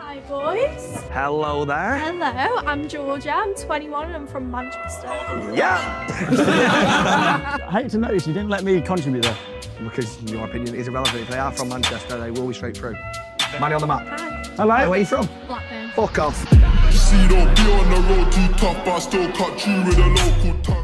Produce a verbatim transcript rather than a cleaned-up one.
Hi boys. Hello there. Hello, I'm Georgia, I'm twenty-one and I'm from Manchester. Yeah. I hate to notice you didn't let me contribute there. Because your opinion is irrelevant. If they are from Manchester, they will be straight through. Manny on the map. Hi. Hello. Hey, where are you from? Blackburn. Fuck off. See, don't be on the road too tough, but I still cut you with a local touch.